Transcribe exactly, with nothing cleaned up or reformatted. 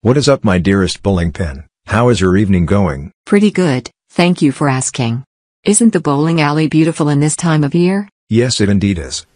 What is up, my dearest bowling pin? How is your evening going? Pretty good, thank you for asking. Isn't the bowling alley beautiful in this time of year? Yes, it indeed is.